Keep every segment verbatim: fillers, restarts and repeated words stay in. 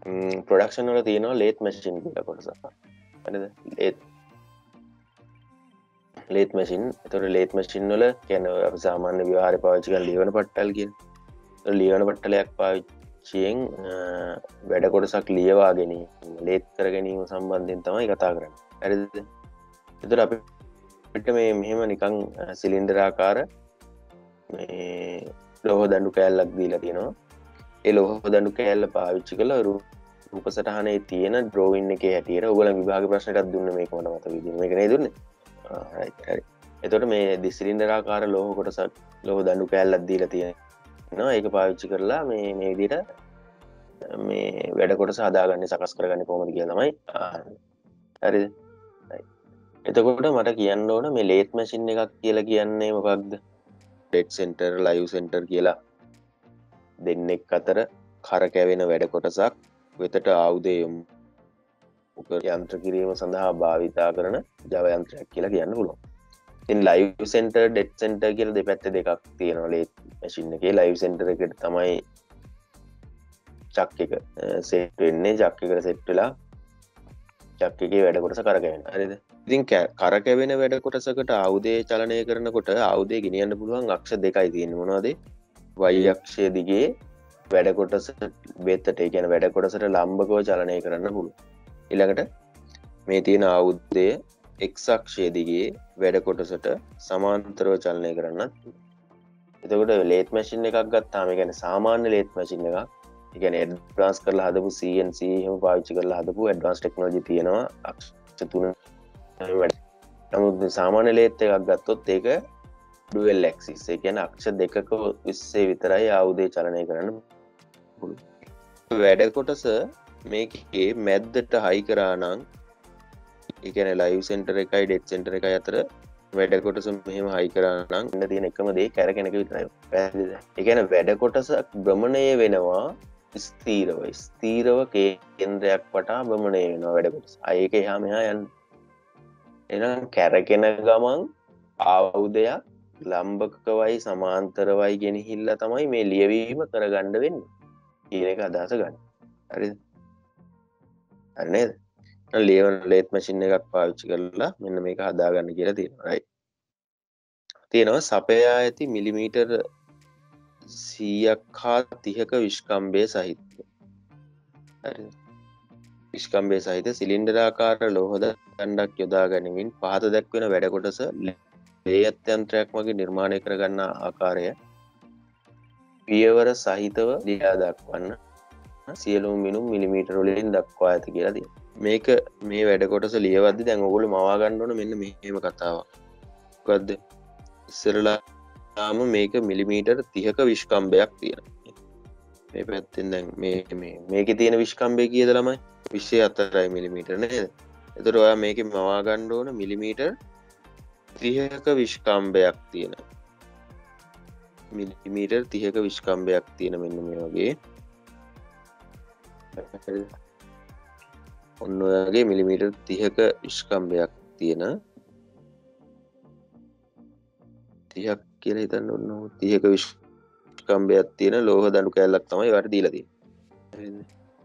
Production වල තියෙනවා lathe machine කියලා කොටසක්. හරිද? Lathe lathe machine. ඒතකොට ලේත් මැෂින් වල කියන්නේ අපි සාමාන්‍ය ව්‍යවහාරේ පාවිච්චි කරන ලියවන පට්ටල් කියන. ඒ ලියවන පට්ටලයක් පාවිච්චියෙන් වැඩ කොටසක් ලියවා ගැනීම, ලේත් කර ගැනීම සම්බන්ධයෙන් තමයි කතා කරන්නේ. හරිද? ඒතකොට අපිට මේ මෙහෙම නිකන් සිලින්ඩර් ආකාර මේ ලෝහ දඬු කෑල්ලක් දීලා තියෙනවා. ඒ ලෝහ දඬු කෑල්ල පාවිච්චි කරලා රූප සටහනේ තියෙන ඩ්‍රෝවින් එකේ හැටියට ඔයගොල්ලෝ විභාග ප්‍රශ්නයටත් දුන්නේ මේක මට මතක විදිහට. මේක නේ දුන්නේ. ආ රයිට් හරි. එතකොට මේ දිසිලින්ඩර් ආකාර ලෝහ කොටසක් ලෝහ දඬු කෑල්ලක් දීලා තියෙනවා. ඒක පාවිච්චි කරලා මේ මේ විදිහට මේ වැඩ කොටස හදාගන්නේ සකස් කරගන්නේ කොහොමද කියලා තමයි අහන්නේ. හරිද? රයිට්. එතකොට මට කියන්න ඕන මේ ලේත් මැෂින් එකක් කියලා කියන්නේ මොකක්ද? ඩෙඩ් සෙන්ටර්, ලයිව් සෙන්ටර් කියලා දෙන්නෙක් අතර කරකැවෙන වැඩ කොටසක් වෙතට ආයුධය යොමු යන්ත්‍ර කිරීම සඳහා භාවිතා කරන ජව යන්ත්‍රයක් කියලා කියන්න පුළුවන්. ඉතින් ලයිව් සෙන්ටර්, ඩෙඩ් සෙන්ටර් කියලා දෙපැත්ත දෙකක් තියෙනවා ලේත් මැෂින් එකේ. ලයිව් සෙන්ටර් එකට තමයි චක් එක සෙට් වෙන්නේ. චක් එකට සෙට් වෙලා චක් එකේ වැඩ කොටස කරකැවෙනවා. හරිද? ඉතින් කරකැවෙන වැඩ කොටසකට ආයුධය චලනය කරනකොට ආයුධය ගෙනියන්න පුළුවන් අක්ෂ දෙකයි තියෙන්නේ. මොනවද? y අක්ෂය දිගේ වැඩ කොටස වෙතට, ඒ කියන්නේ වැඩ කොටසට ලම්බකව චලනය කරන්න පුළුවන්. ඊළඟට මේ තියෙන ආයුධය x අක්ෂය දිගේ වැඩ කොටසට සමාන්තරව චලනය කරන්නත්. එතකොට ලේත් මැෂින් එකක් ගත්තාම, ඒ කියන්නේ සාමාන්‍ය ලේත් මැෂින් එකක්, ඒ කියන්නේ ඇඩ්වාන්ස් කරලා හදපු C N C එහෙම පාවිච්චි කරලා හදපු ඇඩ්වාන්ස් ටෙක්නොලොජි තියෙනවා අක්ෂ තුන වැඩ. නමුත් සාමාන්‍ය ලේත් එකක් ගත්තොත් ඒක ඩුවල් ඇක්සිස්, ඒ කියන්නේ අක්ෂ දෙකක විස්සේ විතරයි ආයුධය චලනය කරන්න පුළුවන්. වැඩ කොටස මේකේ මැද්දට හයි කරා නම්, ඒ කියන්නේ ලයිව් සෙන්ටර් එකයි ඩෙඩ් සෙන්ටර් එකයි අතර වැඩ කොටස මෙහෙම හයි කරා නම් ඉන්න තියෙන එකම දේ කැරකෙන එක විතරයි. පැහැදිලිද? ඒ කියන්නේ වැඩ කොටස භ්‍රමණය වෙනවා ස්ථීරව. ස්ථීරව කේන්ද්‍රයක් වටා භ්‍රමණය වෙනවා වැඩ කොටස. ආ ඒක එහා මෙහා යන්නේ. එහෙනම් කැරකෙන ගමන් ආයුධයක් ලම්බකවයි සමාන්තරවයි ගෙනහිල්ලා තමයි මේ ලියවීම කරගන්න වෙන්නේ කියන එක අදහස ගන්න. හරිද? හරි නේද? ලියවන ලේත් මැෂින් එකක් පාවිච්චි කරලා මෙන්න මේක හදාගන්න කියලා තියෙනවා. රයිට්. තියෙනවා සපයා ඇති මිලිමීටර් සීයක් හා තිහක විස්කම්භය සහිත. හරිද? විස්කම්භය සහිත සිලින්ඩර් ආකාර ලෝහ දණ්ඩක් යොදා ගැනීමෙන් පහත දැක්වෙන වැඩ කොටස ලේත් යන්ත්‍රයක් වගේ නිර්මාණය කරගන්න ආකාරය පියවර සහිතව ලියා දක්වන්න සියලුම මිනුම් මිලිමීටර වලින් දක්වා ඇති කියලා තියෙනවා. මේක මේ වැඩ කොටස ලියවද්දි දැන් ඔයගොල්ලෝ මවා ගන්න ඕන මෙන්න මෙහෙම කතාවක්. මොකද්ද? ඉස්සරලාම මේක මිලිමීටර තිහක විස්කම්භයක් තියෙනවා. මේ පැත්තෙන් දැන් මේ මේ මේකේ තියෙන විස්කම්භය කීයද ළමයි? විසි හතරයි මිලිමීටර නේද? එතකොට ඔයා මේකේ මවා ගන්න ඕන මිලිමීටර තිහක විස්කම්භයක් තියෙන. මිලිමීටර් තිහක විස්කම්භයක් තියෙන මෙන්න මේ වගේ. ඔන්න ඔයගේ මිලිමීටර් තිහක විස්කම්භයක් තියෙන තිහක් කියලා හිතන්න ඕන. තිහක විස්කම්භයක් තියෙන ලෝහ දඬු කෑල්ලක් තමයි වට දීලා තියෙන්නේ.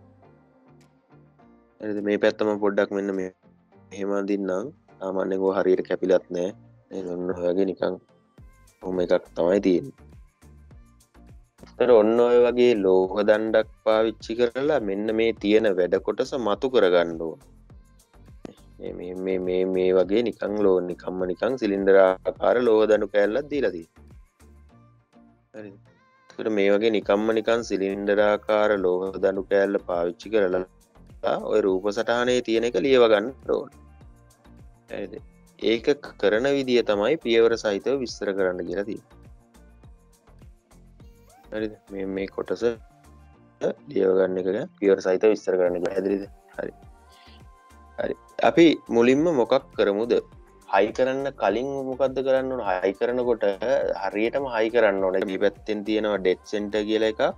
හරිද? මේ පැත්ත මම පොඩ්ඩක් මෙන්න මේ මෙහෙම අදින්නම්. සාමාන්‍යයෙන් ඔය හරියට කැපිලත් නැහැ. ඒක ඔන්න ඔයගේ නිකන් කොහොම එකක් තමයි තියෙන්නේ. ඒතර ඔන්න ඔය වගේ ලෝහ දණ්ඩක් පාවිච්චි කරලා මෙන්න මේ තියෙන වැඩ කොටස මතු කරගන්න ඕන. මේ මේ මේ මේ වගේ නිකන් ලෝහ නිකම්ම නිකන් සිලින්ඩර් ආකාර ලෝහ දණ්ඩු කෑල්ලක් දීලා තියෙනවා. හරිද? ඒතර මේ වගේ නිකම්ම නිකන් සිලින්ඩර් ආකාර ලෝහ දණ්ඩු කෑල්ල පාවිච්චි කරලා ඔය රූප සටහනේ තියෙන එක ලියව ගන්න ඕන. හරිද? ඒක කරන විදිය තමයි පියවර සහිතව විස්තර කරන්න කියලා තියෙන්නේ. හරිද? මේ මේ කොටස ලියව ගන්න එක පියවර සහිතව විස්තර කරන්න පැහැදිලිද? හරි. හරි. අපි මුලින්ම මොකක් කරමුද? හයි කරන්න කලින් මොකද්ද කරන්න ඕන? හයි කරනකොට හරියටම හයි කරන්න ඕනේ. මේ පැත්තෙන් තියෙනවා ඩෙඩ් සෙන්ටර් කියලා එකක්.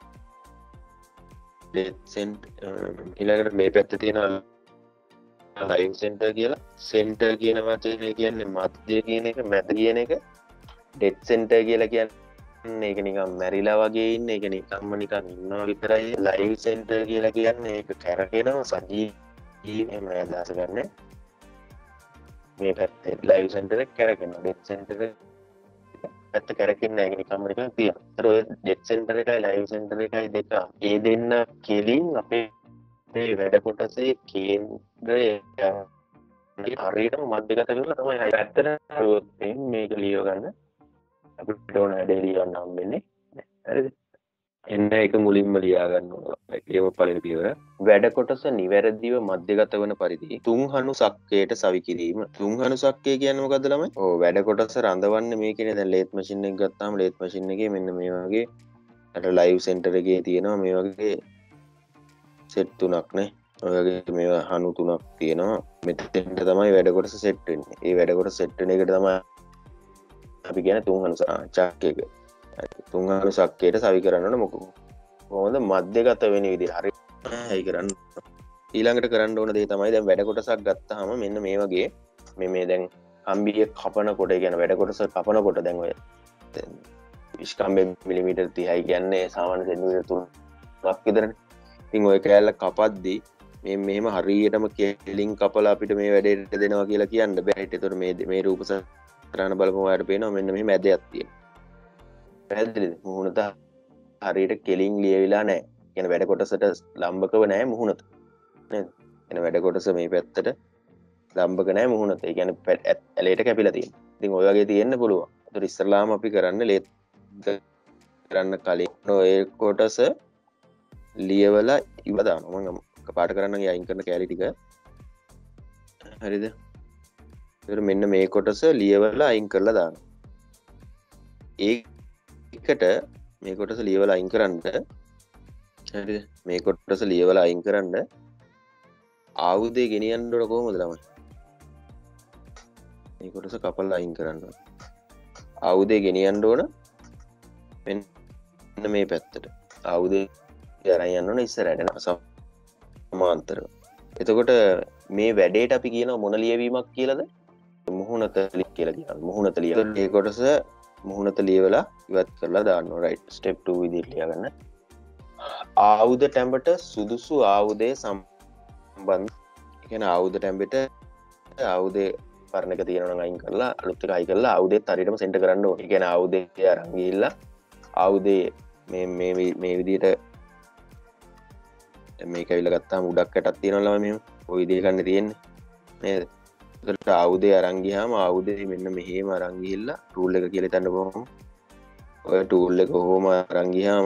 ඩෙඩ් සෙන්ටර් ඊළඟට මේ පැත්තේ තියෙනවා ලයිව් සෙන්ටර් කියලා. සෙන්ටර් කියන වචනේ කියන්නේ මධ්‍ය කියන එක, මැද කියන එක. ඩෙඩ් සෙන්ටර් කියලා කියන්නේ ඒක නිකම් මැරිලා වගේ ඉන්න එක නිකම්ම නිකන් ඉන්නවා විතරයි ලයිව් සෙන්ටර් කියලා කියන්නේ ඒක කැරකෙනවා සජීවී එහෙම අදහස ගන්න මේ පැත්තේ ලයිව් සෙන්ටර් එක කැරකෙනවා ඩෙඩ් සෙන්ටර් එක පැත්ත කැරකෙන්නේ නැහැ ඒක නිකම්ම නිකන් තියෙනවා. ඒතර ඔය ඩෙඩ් සෙන්ටර් එකයි ලයිව් සෙන්ටර් එකයි දෙක ඒ දෙන්න කෙලින් අපේ මේ වැඩ කොටසේ කේන්ද්‍රය හරියටම මධ්‍යගත කරලා තමයි ඇත්තට මේක ලියව ගන්න අපිට ඕන වැඩේ ලියවන්න හම්බෙන්නේ. හරිද? එන්න ඒක මුලින්ම ලියා ගන්න ඕන. ඒකම පළවෙනි පියවර. වැඩ කොටස නිවැරදිව මධ්‍යගත වන පරිදි තුන්හනු සක්කයට සවි කිරීම. තුන්හනු සක්කය කියන්නේ මොකද්ද ළමයි? ඔව් වැඩ කොටස රඳවන්නේ මේකනේ. දැන් ලේත් මැෂින් එක ගත්තාම ලේත් මැෂින් එකේ මෙන්න මේ වගේ අර ලයිව් සෙන්ටර් එකේ තියෙනවා මේ වගේ සෙට් තුනක් නේ. ඔය වගේ මේවා හනු තුනක් තියෙනවා. මෙතෙන්ට තමයි වැඩ කොටස සෙට් වෙන්නේ. ඒ වැඩ කොටස සෙට් වෙන එකට තමයි අපි කියන තුන්හනු චක් එක. තුන්හනු සක්කයට සවි කරන්න ඕන මොකද? කොහොමද මධ්‍යගත වෙන විදිහ හරි හයි කරන්න. ඊළඟට කරන්න ඕන දේ තමයි දැන් වැඩ කොටසක් ගත්තාම මෙන්න මේ වගේ මේ මේ දැන් කම්බිය කපනකොට කියන වැඩ කොටස කපනකොට දැන් ඔය ඉස්කම්බේ මිලිමීටර් තිහයි කියන්නේ සාමාන්‍ය සෙන්ටිමීටර් තුනක් විතරනේ. ඉතින් ඔය කෑල්ල කපද්දී මේ මෙහෙම හරියටම කෙලින් කපලා අපිට මේ වැඩේට දෙනවා කියලා කියන්න බෑ. ඒතකොට මේ මේ රූප සතරන බලපුවම ඔයාලට පේනවා මෙන්න මෙහෙම ඇදයක් තියෙනවා. පැහැදිලිද? මුහුණත හරියට කෙලින් ලියවිලා නැහැ. කියන වැඩ කොටසට ලම්බකව නැහැ මුහුණත. නේද? එන වැඩ කොටස මේ පැත්තට ලම්බක නැහැ මුහුණත. ඒ කියන්නේ ඇලේට කැපිලා තියෙනවා. ඉතින් ඔය වගේ තියෙන්න පුළුවන්. ඒතර ඉස්සරලාම අපි කරන්නේ ලේත් කරන්න කලින් ඔය කොටස ලියවලා ඉව දානවා. මම කපාට කරන්න ගියා අයින් කරන කැලි ටික. හරිද? ඒතර මෙන්න මේ කොටස ලියවලා අයින් කරලා දානවා. ඒකට මේ කොටස ලියවලා අයින් කරන්න හරිද? මේ කොටස ලියවලා අයින් කරන්න ආයුධය ගෙනියන්න ඕන කොහොමද ළමයි? මේ කොටස කපලා අයින් කරන්න ඕන. ආයුධය ගෙනියන්න ඕන මෙන්න මේ පැත්තට. ආයුධය අරන් යන්න ඕන ඉස්සරහට සමාන්තරව. එතකොට මේ වැඩේට අපි කියනවා මොන ලියවීමක් කියලාද? මුහුණත කියලා කියනවා. මුහුණත ලියලා. ඒ කොටස මුහුණත ලියවලා ඉවත් කරලා දාන්න ඕන. රයිට්. ස්ටෙප් two විදිහට ලියාගන්න. ආයුධ ටැඹට සුදුසු ආයුධය සම්බන්ධ. ඒ කියන්නේ ආයුධ ටැඹට ආයුධේ පරණ එක තියෙනවා නම් අයින් කරලා අලුත් එක අයින් කරලා ආයුධෙත් හරියටම සෙන්ටර් කරන්න ඕනේ. ඒ කියන්නේ ආයුධේ අරන් ගිහිල්ලා ආයුධේ මේ මේ මේ විදිහට මේක ඇවිල්ලා ගත්තාම උඩක් යටක් තියෙනවා ළමයි මෙහෙම. ওই විදිහට ගන්න තියෙන්නේ. නේද? ඒකට ආයුධේ අරන් ගියාම ආයුධේ මෙන්න මෙහෙම අරන් ගිහිල්ලා ටූල් එක කියලා හිතන්න කොහොම. ඔය ටූල් එක කොහොම අරන් ගියාම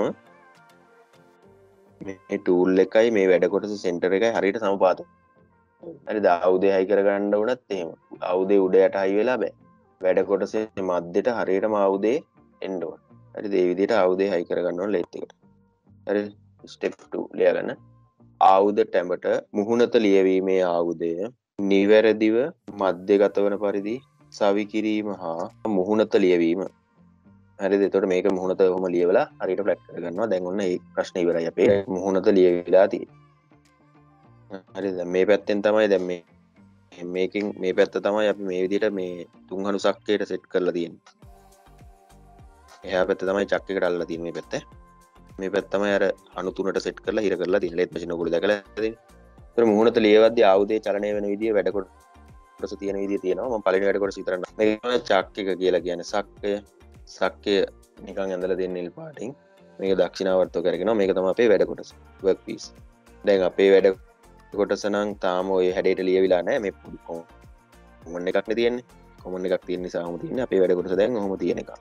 මේ ටූල් එකයි මේ වැඩ කොටස සෙන්ටර් එකයි හරියට සමපාත. හරිද? ආයුධය හයි කරගන්න උනත් එහෙම. ආයුධේ උඩ යට හයි වෙලා බෑ. වැඩ කොටසේ මැද්දට හරියටම ආයුධේ එන්න ඕන. හරිද? මේ විදිහට ආයුධය හයි කරගන්න ඕන ලේත් එකට. හරිද? ස්ටෙප් two ලියා ගන්න. ආයුධ ටැඹට මුහුණත ලියවීමේ ආයුධය නිවැරදිව මධ්‍යගත වන පරිදි සවි කිරීම හා මුහුණත ලියවීම. හරිද? එතකොට මේක මුහුණත කොහොම ලියවලා හරියට ෆ්ලැට් කරගන්නවා. දැන් ඔන්න ඒ ප්‍රශ්නේ ඉවරයි අපේ. මුහුණත ලියවිලා තියෙන්නේ. හරිද? මේ පැත්තෙන් තමයි දැන් මේ මේකෙන් මේ පැත්ත තමයි අපි මේ විදිහට මේ තුන්හනු සක්කයට සෙට් කරලා තියෙන්නේ. එහා පැත්ත තමයි චක් එකට අල්ලලා තියෙන්නේ මේ පැත්ත. මේ පැත්ත තමයි අර අණු තුනට සෙට් කරලා හිර කරලා තියෙන්නේ. ලේත් මැෂින් ඔයගොල්ලෝ දැකලා තියෙන්නේ. ඒතර මුහුණත ලියවද්දී ආයුධය චලනය වෙන විදිය වැඩ කොටස තියෙන විදිය තියෙනවා. මම පළවෙනි වැඩ කොටස විතරක් මේක තමයි චක් එක කියලා කියන්නේ. සක්කය සක්කය නිකන් ඇඳලා දෙන්නේ නිල් පාටින්. මේක දක්ෂිනාවර්තව කරගෙනවා. මේක තමයි අපේ වැඩ කොටස. work piece. දැන් අපේ වැඩ කොටස නම් තාම ඔය හැඩයට ලියවිලා නැහැ. මේ කොමන් එකක් නේ තියෙන්නේ. කොමන් එකක් තියෙන නිසාම තියෙන්නේ. අපේ වැඩ කොටස දැන් ඔහොම තියෙන එකක්.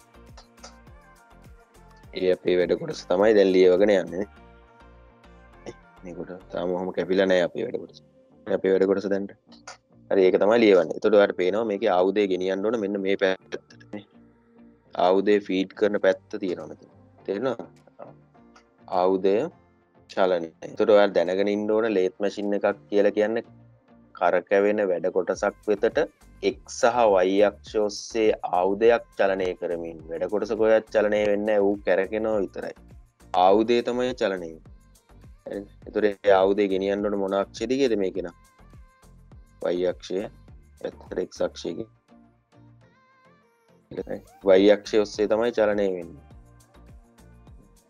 ඒ අපේ වැඩ කොටස තමයි දැන් ලියවගෙන යන්නේ. මේකට තාම ඔහොම කැපිලා නැහැ අපේ වැඩ කොටස. අපේ වැඩ කොටස දැන්ට. හරි ඒක තමයි ලියවන්නේ. එතකොට ඔයාලට පේනවා මේකේ ආයුධය ගෙනියන්න ඕන මෙන්න මේ පැත්තට. ආයුධය ෆීඩ් කරන පැත්ත තියෙනවා මෙතන. තේරෙනවද? ආයුධය චලනය. එතකොට ඔයාලා දැනගෙන ඉන්න ඕන ලේත් මැෂින් එකක් කියලා කියන්නේ කරකැවෙන වැඩ කොටසක් වෙතට x සහ y අක්ෂ ඔස්සේ ආයුධයක් චලනය කරමින් වැඩ කොටස කොහෙවත් චලනය වෙන්නේ නැහැ. ඌ කැරකෙනවා විතරයි. ආයුධය තමයි චලනය වෙන්නේ. හරිද? එතකොට ඒ ආයුධය ගෙනියන්න ඕන මොන අක්ෂය දිගේද මේක නා? y අක්ෂය පැත්තට x අක්ෂයේ y අක්ෂය ඔස්සේ තමයි චලනය වෙන්නේ.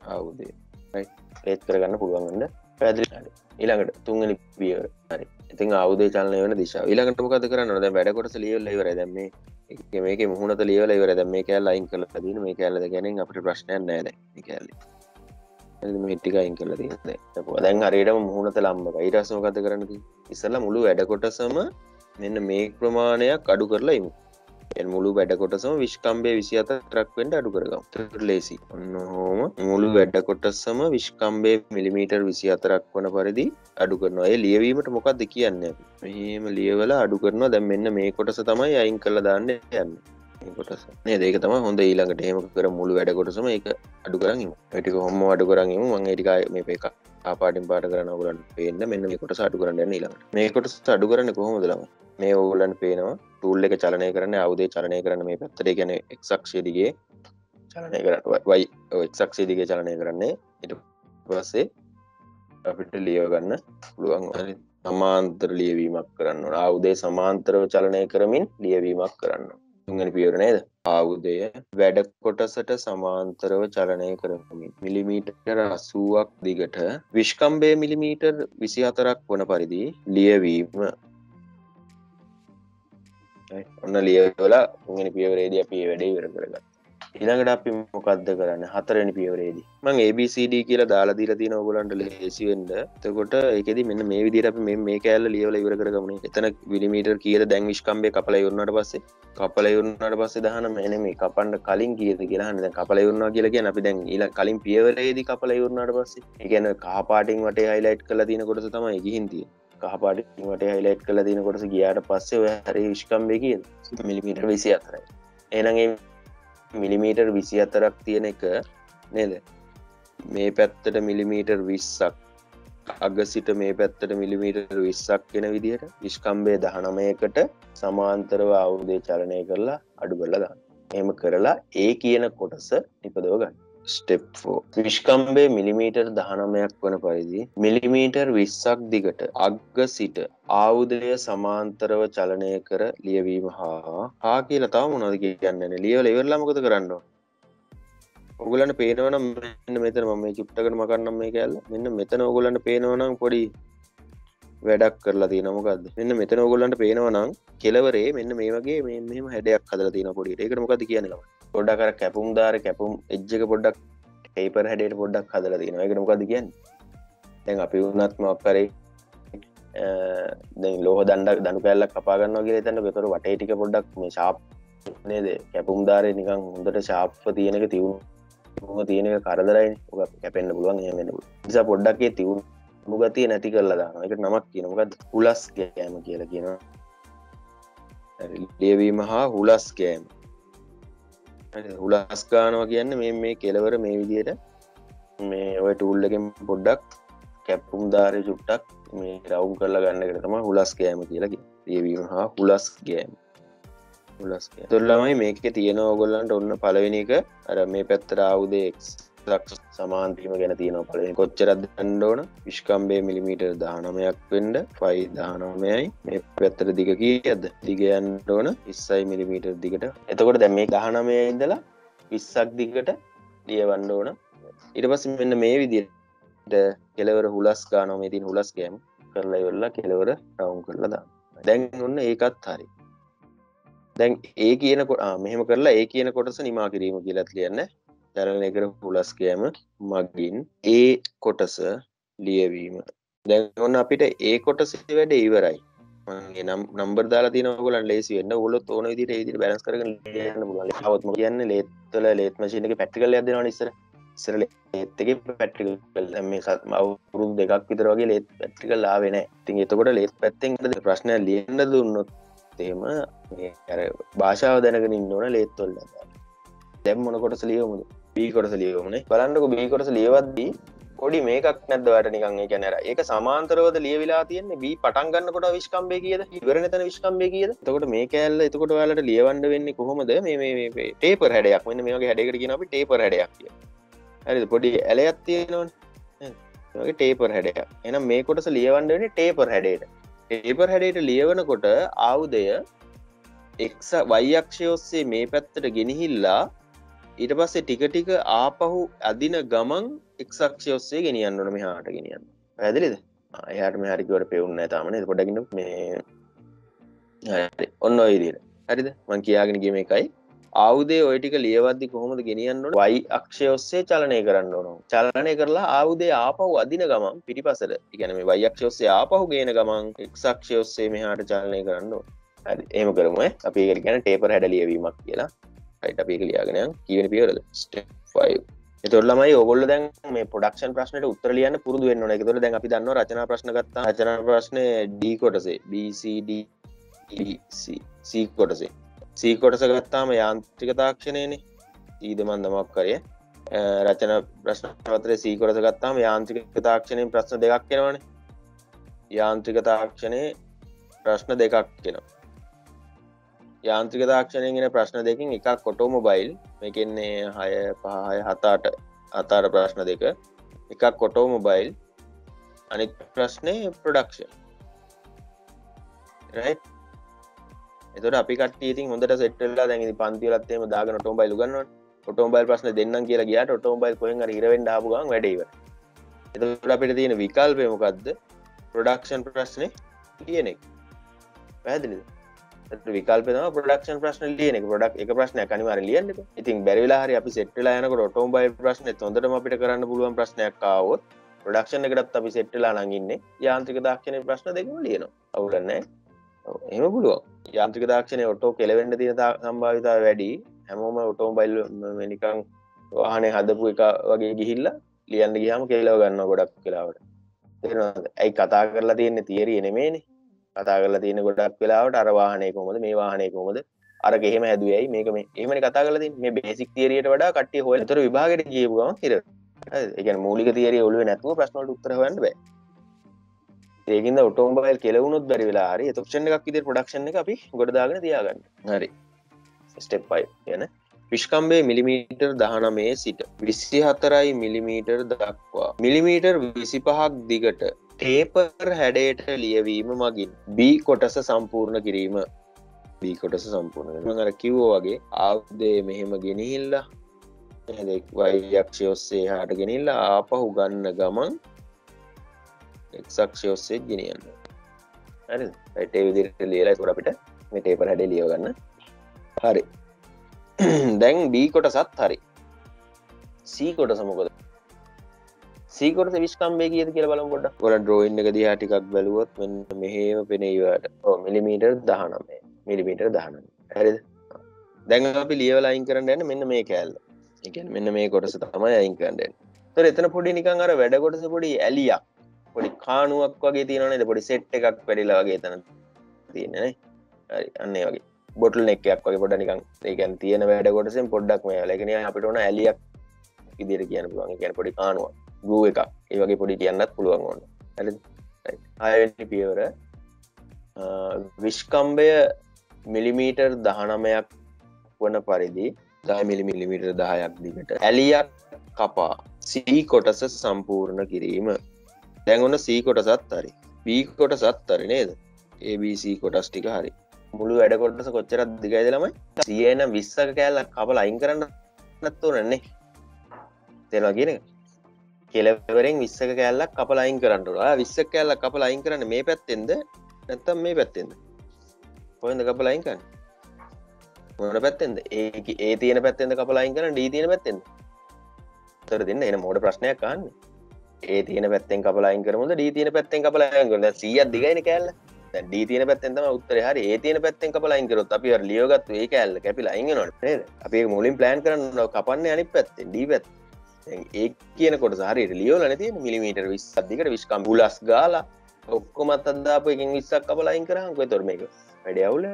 ආයුධය right ලේත් කරගන්න පුළුවන් වෙන්න පැහැදිලි හරි ඊළඟට තුන්වෙනි පියවර හරි ඉතින් ආයුධය චලනය වෙන දිශාව ඊළඟට මොකද කරන්න ඕන දැන් වැඩ කොටස ලියවලා ඉවරයි දැන් මේ මේකේ මුහුණත ලියවලා ඉවරයි දැන් මේ කැලේ අයින් කරලා දින මේ කැලේ ගැන අපිට ප්‍රශ්නයක් නැහැ දැන් මේ කැලේ හරිද මේ ටික අයින් කරලා තියෙනවා දැන් හරියටම මුහුණත ලම්බක ඊට පස්සේ මොකද කරන්න තියෙන්නේ ඉස්සෙල්ලා මුළු වැඩ කොටසම මෙන්න මේ ප්‍රමාණයක් අඩු කරලා ඉමු එන් මුළු වැඩ කොටසම විස්කම්බේ විසිහතරක් වෙන්න අඩු කරගමු. ඒක ලේසි. ඔන්න ඔහොම මුළු වැඩ කොටසම විස්කම්බේ මිලිමීටර් විසිහතරක් වන පරිදි අඩු කරනවා. ඒ ලියවීමට මොකද්ද කියන්නේ අපි? මෙහෙම ලියවලා අඩු කරනවා. දැන් මෙන්න මේ කොටස තමයි අයින් කරලා දාන්න යන්නේ. මේ කොටස. නේද? ඒක තමයි හොඳ ඊළඟට එහෙම කර මුළු වැඩ කොටසම ඒක අඩු කරන් ඉමු. ඒ ටික කොහොම අඩු කරන් ඉමු. මම ඒ ටික මේ පේක ආපාටින් පාට කරන ඕගොල්ලන්ට පේන්න මෙන්න මේ කොටස අඩු කරන්න යන්නේ ඊළඟට. මේ කොටස අඩු කරන්නේ කොහොමද ළමයි? මේ ඕගොල්ලන්ට පේනවා ටූල් එක චලනය කරන්නේ ආයුධය චලනය කරන්න මේ පැත්තට ඒ කියන්නේ x අක්ෂය දිගේ චලනය කරන්නේ y x අක්ෂය දිගේ චලනය කරන්නේ ඊට පස්සේ අපිට ලියව ගන්න පුළුවන් හරි සමාන්තර ලියවීමක් කරන්න ඕන ආයුධය සමාන්තරව චලනය කරමින් ලියවීමක් කරන්න ඕන තුන්වෙනි පියවර නේද ආයුධය වැඩ කොටසට සමාන්තරව චලනය කරමින් මිලිමීටර අසූවක් දිගට විස්කම්බේ මිලිමීටර් විසිහතරක් වන පරිදි ලියවීම ඔන්න ලියවලා තුන්වෙනි පියවරේදී අපි මේ වැඩේ ඉවර කරගත්තා. ඊළඟට අපි මොකද්ද කරන්නේ? හතරවෙනි පියවරේදී. මම A B C D කියලා දාලා දීලා තියෙන ඕගොල්ලන්ට ලේසි වෙන්න. එතකොට ඒකෙදි මෙන්න මේ විදිහට අපි මේ මේ කෑල්ල ලියවලා ඉවර කරගමු. එතන මිලිමීටර් කීයද දැන් විස්කම්බේ කපලා ඉවරනාට පස්සේ කපලා ඉවරනාට පස්සේ දහන මෙන්න මේ කපන්න කලින් කීයද කියලා අහන්නේ. දැන් කපලා ඉවරනවා කියලා කියන්නේ අපි දැන් ඊළඟ කලින් පියවරේදී කපලා ඉවරනාට පස්සේ. ඒ කියන්නේ කහ පාටින් වටේ highlight කරලා තියෙන කොටස තමයි ගිහින් තියෙන්නේ. කහපාටින් වටේ highlight කරලා තියෙන කොටස ගියාට පස්සේ ඔය හරිය විස්කම්බේ කීයද? මිලිමීටර් විසිහතරයි. එහෙනම් ඒ මිලිමීටර් විසිහතරක් තියෙන එක නේද? මේ පැත්තට මිලිමීටර් විස්සක් අග සිට මේ පැත්තට මිලිමීටර් විස්සක් වෙන විදිහට විස්කම්බේ දහනවයකට සමාන්තරව ආයුධය චලනය කරලා අඩු කරලා දාන්න. එහෙම කරලා ඒ කියන කොටස නිපදව ගන්න. ස්ටෙප් ෆෝර් විස්කම්බේ මිලිමීටර් දහනවයක් වන පරිදි මිලිමීටර් විස්සක් දිගට අග සිට ආයුධය සමාන්තරව චලනය කර ලියවීම හා හා කියලා තව මොනවද කියන්නේ ලියවලා ඉවරලා මොකද කරන්න ඕන ඕගොල්ලන්ට පේනවනම් මෙන්න මෙතන මම මේ චුට්ටකට මකන්නම් මේ කැල්ල මෙන්න මෙතන ඕගොල්ලන්ට පේනවනම් පොඩි වැඩක් කරලා තියෙනවා මොකද්ද මෙන්න මෙතන ඕගොල්ලන්ට පේනවනම් කෙලවරේ මෙන්න මේ වගේ මේ මෙහෙම හැඩයක් හදලා තියෙනවා පොඩියට ඒකට මොකද්ද කියන්නේ ළමයි පොඩ්ඩක් අර කැපුම් දාර කැපුම් එජ් එක පොඩ්ඩක් පේපර් හැඩයට පොඩ්ඩක් හදලා තියෙනවා. ඒකට මොකද්ද කියන්නේ? දැන් අපි වුණත් මොකක් කරේ දැන් ලෝහ දණ්ඩ දණු කැල්ලක් කපා ගන්නවා කියලා හිතන්න ඒතර වටේ ටික පොඩ්ඩක් මේ ෂාප් නේද? කැපුම් දාරේ නිකන් හොඳට ෂාප්ව තියෙන එක තියුණු තියෙන එක කරදරයිනේ. ඔක කැපෙන්න පුළුවන් එහෙම වෙන්න පුළුවන්. ඒ නිසා පොඩ්ඩක් ඒ තියුණු ගතිය නැති කරලා දානවා. ඒකට නමක් කියනවා. මොකද්ද? හුලස් කෑම කියලා කියනවා. හරි. ලියවීම හා හුලස් කෑම. හුලස් ගන්නවා කියන්නේ මේ මේ කෙලවර මේ විදිහට මේ ඔය ටූල් එකෙන් පොඩ්ඩක් කැපුම් දාරේ චුට්ටක් මේ රවුම් කරලා ගන්න එකට තමයි හුලස් ගෑම කියලා කියන්නේ. ලියවීම හා හුලස් ගෑම. හුලස් ගෑම. ඒතර ළමයි මේකේ තියෙන ඕගොල්ලන්ට ඔන්න පළවෙනි එක අර මේ පැත්තට ආවුදේ x ලක්ෂ සමාන්තරීම ගැන තියෙනවා පළවෙනි. කොච්චරද ගන්න ඕන? විස්කම්බේ මිලිමීටර් දහනවයක් වෙන්න ෆයි දහනවයයි මේ පැත්තට දිග කීයද? දිග යන්න ඕන විස්සයි මිලිමීටර් දිගට. එතකොට දැන් මේ දහනවය ඉඳලා විස්සක් දිගට ලියවන්න ඕන. ඊට පස්සේ මෙන්න මේ විදිහට කෙලවර හුලස් ගන්නවා මේ තියෙන හුලස් ගෑම කරලා ඉවරලා කෙලවර රවුම් කරලා දාන්න. දැන් ඔන්න ඒකත් හරි. දැන් ඒ කියන මෙහෙම කරලා ඒ කියන කොටස නිමා කිරීම කියලාත් ලියන්නේ. චලනය කර හුලස් ගෑම මගින් ඒ කොටස ලියවීම. දැන් ඔන්න අපිට ඒ කොටසේ වැඩේ ඉවරයි. මම නම් නම්බර් දාලා තියෙනවා ඔයගොල්ලන් ලේසි වෙන්න. ඕගොල්ලොත් ඕන විදිහට ඒ විදිහට බැලන්ස් කරගෙන ලියන්න පුළුවන්. આવොත් මොකද කියන්නේ ලේත් වල ලේත් මැෂින් එකේ ප්‍රැක්ටිකල් එකක් දෙනවනේ ඉස්සර. ඉස්සර ලේත් එකේ ප්‍රැක්ටිකල් දැන් මේ අවුරුදු දෙකක් විතර වගේ ලේත් ප්‍රැක්ටිකල් ආවේ නැහැ. ඉතින් එතකොට ලේත් පැත්තෙන් ප්‍රශ්නයක් ලියන්න දුන්නොත් එහෙම මේ අර භාෂාව දැනගෙන ඉන්න ඕන ලේත් වල. දැන් මොන කොටස ලියවමුද? B කොටස ලියවමුනේ. බලන්නකො B කොටස ලියවද්දී පොඩි මේකක් නැද්ද ඔයාලට නිකන් ඒ කියන්නේ අර ඒක සමාන්තරවද ලියවිලා තියෙන්නේ B පටන් ගන්නකොට විස්කම්බේ කීයද? ඉවරනේ තන විස්කම්බේ කීයද? එතකොට මේ කෑල්ල එතකොට ඔයාලට ලියවන්න වෙන්නේ කොහොමද? මේ මේ මේ ටේපර් හැඩයක්. මෙන්න මේ වගේ හැඩයකට කියනවා අපි ටේපර් හැඩයක් කියලා. හරිද? පොඩි ඇලයක් තියෙනවනේ. නේද? මේ වගේ ටේපර් හැඩයක්. එහෙනම් මේ කොටස ලියවන්න වෙන්නේ ටේපර් හැඩයට. ටේපර් හැඩයට ලියවනකොට ආයුධය x y අක්ෂය ඔස්සේ මේ පැත්තට ගෙනහිල්ලා ඊට පස්සේ ටික ටික ආපහු අදින ගමන් x අක්ෂය ඔස්සේ ගෙනියන්න ඕන මෙහාට ගෙනියන්න. පැහැදිලිද? ආ එහාට මෙහාට කිව්වට පෙවුන්නේ නැහැ තාම නේද? පොඩ්ඩක් ඉන්න මේ හරි. ඔන්න ඔය විදිහට. හරිද? මම කියාගෙන ගියේ මේකයි. ආයුධය ඔය ටික ලියවද්දි කොහොමද ගෙනියන්න ඕන? y අක්ෂය ඔස්සේ චලනය කරන්න ඕන. චලනය කරලා ආයුධය ආපහු අදින ගමන් පිටිපසට. ඒ කියන්නේ මේ y අක්ෂය ඔස්සේ ආපහු ගේන ගමන් x අක්ෂය ඔස්සේ මෙහාට චලනය කරන්න ඕන. හරි. එහෙම කරමු ඈ. අපි ඒකට කියන්නේ ටේපර් හැඩ ලියවීමක් කියලා. right අපි ඒක ලියාගෙන යන්. කීවෙනි පියවරද? step five. එතකොට ළමයි ඕගොල්ලෝ දැන් මේ ප්‍රොඩක්ෂන් ප්‍රශ්නෙට උත්තර ලියන්න පුරුදු වෙන්න ඕනේ. ඒකතොර දැන් අපි දන්නවා රචනා ප්‍රශ්න ගත්තා. රචනා ප්‍රශ්නේ D කොටසේ B C D E C C කොටසේ C කොටස ගත්තාම යාන්ත්‍රික තාක්ෂණයනේ. ඊද මන් දමක් කරේ. රචනා ප්‍රශ්න පත්‍රයේ C කොටස ගත්තාම යාන්ත්‍රික තාක්ෂණයෙන් ප්‍රශ්න දෙකක් එනවනේ. යාන්ත්‍රික තාක්ෂණයේ ප්‍රශ්න දෙකක් එනවා. යාන්ත්‍රික තාක්ෂණයෙන් එන ප්‍රශ්න දෙකකින් එකක් ඔටෝමොබයිල්. මේකෙන්නේ හය පහ හය හත අට හත අට ප්‍රශ්න දෙක. එකක් ඔටෝමොබයිල්. අනිත් ප්‍රශ්නේ ප්‍රොඩක්ෂන්. right? එතකොට අපි කට්ටිය ඉතින් හොඳට සෙට් වෙලා දැන් ඉතින් පන්ති වලත් එහෙම දාගෙන ඔටෝමොබයිල් උගන්වනවා. ඔටෝමොබයිල් ප්‍රශ්න දෙන්නම් කියලා ගියාට ඔටෝමොබයිල් කොහෙන් හරි හිර වෙන්න ආපු ගමන් වැඩේ ඉවරයි. එතකොට අපිට තියෙන විකල්පය මොකද්ද? ප්‍රොඩක්ෂන් ප්‍රශ්නේ ලියන එක. පැහැදිලිද? එතකොට විකල්පය තමයි ප්‍රොඩක්ෂන් ප්‍රශ්න ලියන එක. ප්‍රොඩක්ට් එක ප්‍රශ්නයක් අනිවාර්යෙන් ලියන්න එපා. ඉතින් බැරි වෙලා හරි අපි සෙට් වෙලා යනකොට ඔටෝමොබයිල් ප්‍රශ්නෙත් හොඳටම අපිට කරන්න පුළුවන් ප්‍රශ්නයක් ආවොත් ප්‍රොඩක්ෂන් එකටත් අපි සෙට් වෙලා නම් ඉන්නේ. යාන්ත්‍රික තාක්ෂණයේ ප්‍රශ්න දෙකම ලියනවා. අවුලක් නැහැ. ඔව් එහෙම පුළුවන්. යාන්ත්‍රික තාක්ෂණයේ ඔටෝ කෙලවෙන්න තියෙන සම්භාවිතාවය වැඩි. හැමෝම ඔටෝමොබයිල් මේ නිකන් වාහනේ හදපු එක වගේ ගිහිල්ලා ලියන්න ගියාම කෙලව ගන්නවා ගොඩක් වෙලාවට. තේරෙනවද? ඇයි කතා කරලා තියෙන්නේ තියරිය නෙමෙයිනේ. කතා කරලා තියෙන ගොඩක් වෙලාවට අර වාහනේ කොහොමද මේ වාහනේ කොහොමද අරක එහෙම හැදුවේ ඇයි මේක මේ එහෙමනේ කතා කරලා තියෙන්නේ. මේ බේසික් තියරියට වඩා කට්ටිය හොයලා ඒතර විභාගෙට ගියපු ගමන් හිර. හරිද? ඒ කියන්නේ මූලික තියරිය ඔළුවේ නැතුව ප්‍රශ්න වලට උත්තර හොයන්න බෑ. ඒකින්ද ඔටෝමොබයිල් කෙලවුණොත් බැරි වෙලා හරි ඒත් ඔප්ෂන් එකක් විදිහට ප්‍රොඩක්ෂන් එක අපි ගොඩ දාගෙන තියාගන්න. හරි. ස්ටෙප් five කියන විශ්කම්බයේ මිලිමීටර් දහනවය සිට විසිහතරයි මිලිමීටර් දක්වා මිලිමීටර් විසිපහක් දිගට ටේපර් හැඩයට ලියවීම මගින් B කොටස සම්පූර්ණ කිරීම. B කොටස සම්පූර්ණ කරනවා. මම අර කිව්වා වගේ ආයුධය මෙහෙම ගෙනිහිල්ලා නේද y අක්ෂය ඔස්සේ එහාට ගෙනිහිල්ලා ආපහු ගන්න ගමන් x අක්ෂය ඔස්සේ ගෙනියන්න. හරිද? right ඒ විදිහට ලියලා ඒක අපිට මේ ටේපර් හැඩය ලියව ගන්න. හරි. දැන් B කොටසත් හරි. C කොටස මොකද? C කොටස විශ්කම්බය කීයද කියලා බලමු පොඩ්ඩක්. ඔයාලා ඩ්‍රෝයින් එක දිහා ටිකක් බැලුවොත් මෙන්න මෙහෙම පෙනෙයි ඔයාලට. ඔව් මිලිමීටර් දහනවය. මිලිමීටර් දහනවය. හරිද? දැන් අපි ලියවලා අයින් කරන්න යන්නේ මෙන්න මේ කෑල්ල. ඒ කියන්නේ මෙන්න මේ කොටස තමයි අයින් කරන්න යන්නේ. ඒතර එතන පොඩි නිකන් අර වැඩ කොටස පොඩි ඇලියක්. පොඩි කාණුවක් වගේ තියෙනව නේද? පොඩි සෙට් එකක් වැඩිලා වගේ එතන තියෙන්නේ නේ. හරි. අන්න ඒ වගේ. බොටල් නෙක් එකක් වගේ පොඩ්ඩක් නිකන් ඒ කියන්නේ තියෙන වැඩ කොටසෙන් පොඩ්ඩක් මේ වල. ඒ කියන්නේ අපිට ඕන ඇලියක් විදිහට කියන්න පුළුවන්. ඒ කියන්නේ පොඩි කාණුවක්. ගූ එකක්. ඒ වගේ පොඩි කියන්නත් පුළුවන් ඕන. හරිද? right. හයවෙනි පියවර විශ්කම්බය මිලිමීටර් දහනවයක් වන පරිදි දහ මිලිමීටර් දහයක් දිගට ඇලියක් කපා C කොටස සම්පූර්ණ කිරීම. දැන් ඔන්න C කොටසත් හරි. B කොටසත් හරි නේද? A B C කොටස් ටික හරි. මුළු වැඩ කොටස කොච්චරක් දිගයිද ළමයි? C එන විස්සක කෑල්ලක් කපලා අයින් කරන්න නැත් උනන්නේ. තේරෙනවා කියන එක? කෙලවරෙන් විස්සක කෑල්ලක් කපලා අයින් කරන්න ඕන. ආ විස්සක කෑල්ලක් කපලා අයින් කරන්නේ මේ පැත්තෙන්ද නැත්නම් මේ පැත්තෙන්ද? කොහෙන්ද කපලා අයින් කරන්නේ? මොන පැත්තෙන්ද? A A තියෙන පැත්තෙන්ද කපලා අයින් කරන්නේ D තියෙන පැත්තෙන්ද? උත්තර දෙන්න එන මොඩ ප්‍රශ්නයක් අහන්නේ. A තියෙන පැත්තෙන් කපලා අයින් කරමුද D තියෙන පැත්තෙන් කපලා අයින් කරමුද? දැන් C ක් දිගයිනේ කෑල්ල. දැන් D තියෙන පැත්තෙන් තමයි උත්තරේ. හරි. A තියෙන පැත්තෙන් කපලා අයින් කරොත් අපි අර ලියවගත්තු ඒ කෑල්ල කැපිලා අයින් වෙනවනේ නේද? අපි ඒක මුලින් ප්ලෑන් කරන්න කපන්නේ අනිත් පැත්තෙන් D පැත්තෙන්. දැන් A කියන කොටස හරියට ලියවලානේ තියෙන්නේ මිලිමීටර් විස්සක් දිගට විශ්කම් බුලස් ගාලා ඔක්කොම අතක් දාපු එකෙන් විස්සක් කපලා අයින් කරාම කොහෙතොර මේක වැඩේ අවුල.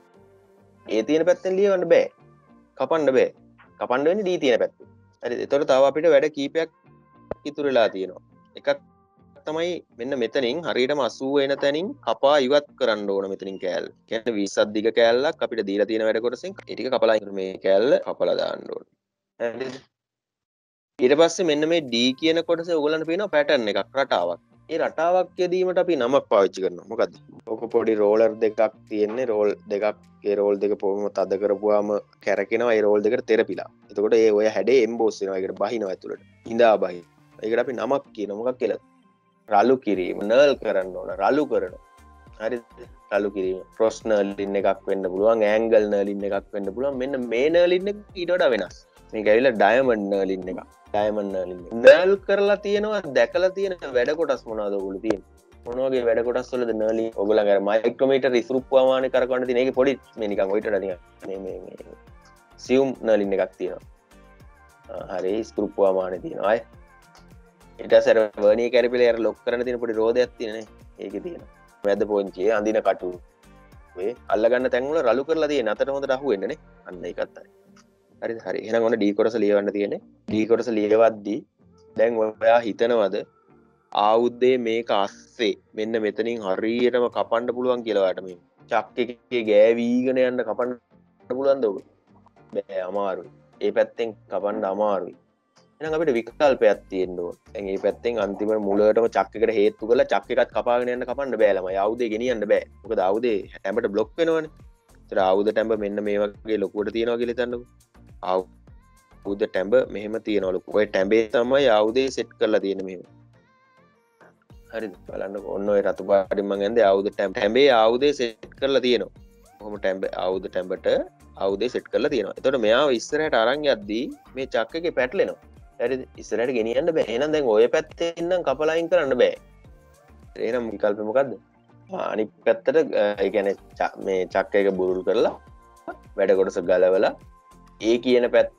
A තියෙන පැත්තෙන් ලියවන්න බෑ. කපන්න බෑ. කපන්න වෙන්නේ D තියෙන පැත්තෙන්. හරිද? ඒතකොට තව අපිට වැඩ කීපයක් ඉතුරු වෙලා තියෙනවා. එකක් තමයි මෙන්න මෙතනින් හරියටම අසූව එන තැනින් කපා ඉවත් කරන්න ඕන මෙතනින් කෑල්ල. කියන්නේ විස්සක් දිග කෑල්ලක් අපිට දීලා තියෙන වැඩ කොටසෙන් ඒ ටික කපලා ඉන්න මේ කෑල්ල කපලා දාන්න ඕන. හරිද? ඊට පස්සේ මෙන්න මේ D කියන කොටසේ ඔයගලන්ට පේනවා පැටර්න් එකක් රටාවක්. ඒ රටාවක් යෙදීමට අපි නමක් පාවිච්චි කරනවා. මොකද්ද? ඔක පොඩි රෝලර් දෙකක් තියෙන්නේ. රෝල් දෙකක් ඒ රෝල් දෙක පොම තද කරපුවාම කැරකෙනවා. ඒ රෝල් දෙකට තෙරපිලා. එතකොට ඒ ඔය හැඩේ එම්බෝස් වෙනවා. ඒකට බහිනවා ඇතුළට. ඉඳා බහි. ඒකට අපි නමක් කියනවා. මොකක් කියලාද? රළු කිරීම. නර්ල් කරන්න ඕන. රළු කරනවා. හරිද? රළු කිරීම. ක්‍රොස් නර්ලින් එකක් වෙන්න පුළුවන්. ඇන්ගල් නර්ලින් එකක් වෙන්න පුළුවන්. මෙන්න මේ නර්ලින් එක ඊට වඩා වෙනස්. මේක ඇවිල්ලා ඩයමන්ඩ් නර්ලින් එකක්. ඩයමන්ඩ් නර්ලින් එක. නර්ල් කරලා තියෙනවා දැකලා තියෙන වැඩ කොටස් මොනවද ඔයගොල්ලෝ තියෙන්නේ? මොන වගේ වැඩ කොටස් වලද නර්ලින් ඔයගොල්ලන් අර මයික්‍රොමීටර් ඉස්රු ප්‍රමාණය කරකවන්න තියෙන ඒකේ පොඩි මේ නිකන් ඔයිට වඩා නිකන් මේ මේ මේ සියුම් නර්ලින් එකක් තියෙනවා. හරි ඉස්රු ප්‍රමාණය තියෙනවා. අය ඊට පස්සේ අර වර්නියර් කැරිපිලේ අර ලොක් කරන්න තියෙන පොඩි රෝදයක් තියෙනනේ. ඒකේ තියෙනවා. මැද පොන්චියේ අඳින කටු මේ අල්ලගන්න තැන් වල රළු කරලා තියෙන අතට හොඳට අහු වෙන්නේ නේ. අන්න ඒකත් හරි. හරිද? හරි. එහෙනම් ඔන්න D කොටස ලියවන්න තියෙන්නේ. D කොටස ලියවද්දී දැන් ඔයා හිතනවද ආයුධයේ මේක අස්සේ මෙන්න මෙතනින් හරියටම කපන්න පුළුවන් කියලා ඔයාට මේ චක් එකේ ගෑවිගෙන යන්න කපන්න පුළුවන්ද ඔබ? බෑ අමාරුයි. ඒ පැත්තෙන් කපන්න අමාරුයි. එහෙනම් අපිට විකල්පයක් තියෙන්න ඕන. දැන් මේ පැත්තෙන් අන්තිම මුලටම චක් එකට හේතු කරලා චක් එකත් කපාගෙන යන්න කපන්න බෑ ළමයි. ආයුධය ගෙනියන්න බෑ. මොකද ආයුධේ හැමකට බ්ලොක් වෙනවනේ. ඒතර ආයුධ ටැඹ මෙන්න මේ වගේ ලොකුවට තියනවා කියලා හිතන්නකෝ. ආයුධ ටැඹ මෙහෙම තියනවලු. ඔය ටැඹේ තමයි ආයුධේ සෙට් කරලා තියෙන්නේ මෙහෙම. හරිද? බලන්නකෝ ඔන්න ඔය රතු පාටින් මම ඇඳේ ආයුධ ටැඹ. ටැඹේ ආයුධේ සෙට් කරලා තියෙනවා. කොහොම ටැඹ ආයුධ ටැඹට ආයුධේ සෙට් කරලා තියෙනවා. එතකොට මෙයාව ඉස්සරහට අරන් යද්දී මේ චක් එකේ පැටලෙනවා. හරිද? ඉස්සරහට ගෙනියන්න බෑ. එහෙනම් දැන් ඔය පැත්තේ ඉන්නම් කපලා අයින් කරන්න බෑ. එහෙනම් විකල්පය මොකද්ද? අනිත් පැත්තට ඒ කියන්නේ මේ චක් එක බුරුල් කරලා වැඩ කොටස ගලවලා ඒ කියන පැත්ත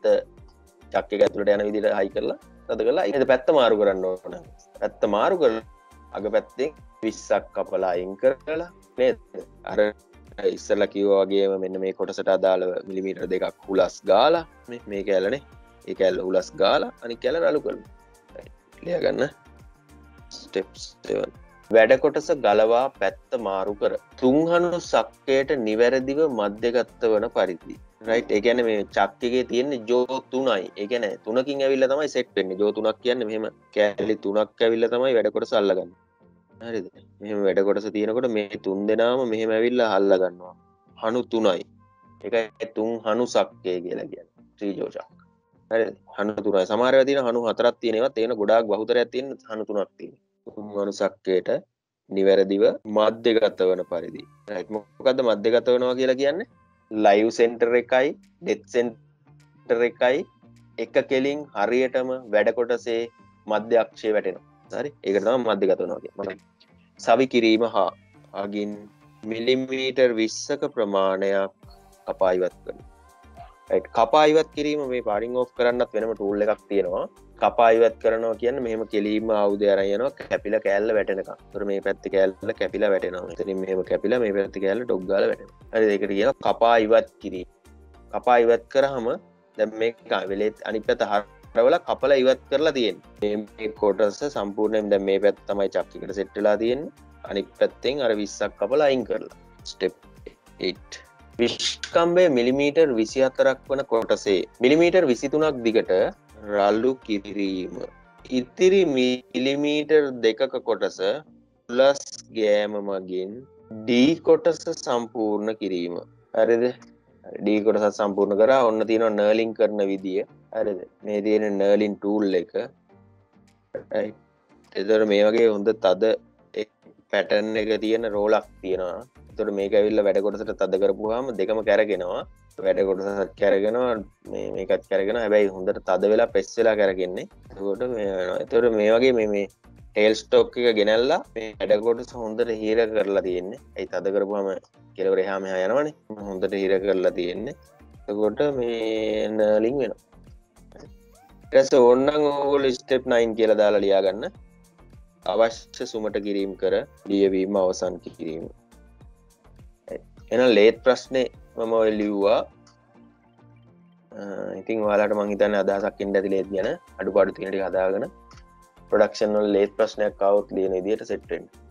චක් එක ඇතුළට යන විදිහට හයි කරලා තද කරලා ඊට පැත්ත මාරු කරන්න ඕන. පැත්ත මාරු කරලා අග පැත්තෙන් විස්සක් කපලා අයින් කරලා නේද? අර ඉස්සෙල්ලා කිව්වා වගේම මෙන්න මේ කොටසට අදාළව මිලිමීටර් දෙකක් හුලස් ගාලා මේ මේ කැලනේ ඒ කැල්ල හුලස් ගාලා අනිත් කැල්ල රළු කරනවා. ලියා ගන්න. Step seven. වැඩ කොටස ගලවා පැත්ත මාරු කර තුන්හනු සක්කයට නිවැරදිව මධ්‍යගත වන පරිදි. රයිට්. ඒ කියන්නේ මේ චක් එකේ තියෙන්නේ ජෝ තුනයි. ඒ කියන්නේ තුනකින් ඇවිල්ලා තමයි සෙට් වෙන්නේ. ජෝ තුනක් කියන්නේ මෙහෙම කැලි තුනක් ඇවිල්ලා තමයි වැඩ කොටස අල්ලගන්නේ. හරිද? මෙහෙම වැඩ කොටස තියෙනකොට මේ තුන් දෙනාම මෙහෙම ඇවිල්ලා අල්ලා ගන්නවා. හනු තුනයි. ඒකයි තුන් හනු සක්කය කියලා කියන්නේ. ත්‍රිජෝ චක්. හරිද? හනු තුනයි. සමහර වෙලාවට තියෙන හනු හතරක් තියෙන ඒවා තේන ගොඩාක් බහුතරයක් තියෙන හනු තුනක් තියෙනවා. තුන් හනු සක්කයට නිවැරදිව මධ්‍යගත වන පරිදි. රයිට්. මොකද්ද මධ්‍යගත වෙනවා කියලා කියන්නේ? ලයිව් සෙන්ටර් එකයි ඩෙත් සෙන්ටර් එකයි එක කෙලින් හරියටම වැඩ කොටසේ මධ්‍ය අක්ෂය වැටෙනවා. හරි? ඒකට තමයි මධ්‍යගත වෙනවා කියන්නේ. සවි කිරීම හා අගින් මිලිමීටර් විස්සක ප්‍රමාණයක් කපා ඉවත් කරනවා. රයිට්. කපා ඉවත් කිරීම මේ පාඩින් ඔෆ් කරන්නත් වෙනම ටූල් එකක් තියෙනවා. කපා ඉවත් කරනවා කියන්නේ මෙහෙම කෙලීම ආයුධය අරන් යනවා කැපිලා කෑල්ල වැටෙනකම්. ඒතර මේ පැත්තේ කෑල්ල කැපිලා වැටෙනවා. එතනින් මෙහෙම කැපිලා මේ පැත්තේ කෑල්ල ඩොග් ගාලා වැටෙනවා. හරිද? ඒකට කියනවා කපා ඉවත් කිරීම. කපා ඉවත් කරාම දැන් මේක වෙලෙත් අනිත් පැත්ත හරවලා කපලා ඉවත් කරලා තියෙන්නේ. මේ කොටස සම්පූර්ණයෙන් දැන් මේ පැත්ත තමයි චක් එකට සෙට් වෙලා තියෙන්නේ. අනිත් පැත්තෙන් අර විස්සක් කපලා අයින් කරලා. Step eight. විස්කම්බේ මිලිමීටර් විසිහතරක් වන කොටසේ මිලිමීටර් විසිතුනක් දිගට රළු කිරීම. ඉතිරි මිලිමීටර් දෙකක කොටස ප්ලස් ගෑම මගින් D කොටස සම්පූර්ණ කිරීම. හරිද? D කොටස සම්පූර්ණ කරා ඔන්න තියෙනවා නර්ලින් කරන විදිය. හරිද? මේ තියෙන නර්ලින් ටූල් එක. රයිට්. එතකොට මේ වගේ හොඳ තද පැටර්න් එක තියෙන රෝලක් තියෙනවා. එතකොට මේක ඇවිල්ලා වැඩ කොටසට තද කරපුවාම දෙකම කැරගෙනවා. වැඩ කොටසත් කැරගෙනවා මේ මේකත් කැරගෙනවා. හැබැයි හොඳට තද වෙලා ප්‍රෙස් වෙලා කැරගෙන්නේ. එතකොට මේ වෙනවා. එතකොට මේ වගේ මේ මේ ටේල් ස්ටොක් එක ගෙනල්ලා මේ වැඩ කොටස හොඳට හීර කරලා තියෙන්නේ. ඒ තද කරපුවාම කෙලවර එහා මෙහා යනවනේ. හොඳට හීර කරලා තියෙන්නේ. එතකොට මේ නර්ලින් වෙනවා. ඊට පස්සේ ඕනනම් ඕගොල්ලෝ ස්ටෙප් nine කියලා දාලා ලියා ගන්න. අවශ්‍ය සුමට කිරීම කර ලියවීම අවසන් කිරීම. එහෙනම් ලේත් ප්‍රශ්නේ මම ඔය ලිව්වා. ඉතින් ඔයාලට මං හිතන්නේ අදහසක් ඉන්න ඇති ලේත් ගැන අඩුපාඩු තියෙන ටික හදාගෙන ප්‍රොඩක්ෂන් වල ලේත් ප්‍රශ්නයක් ආවොත් ලියන විදියට සෙට් වෙන්න.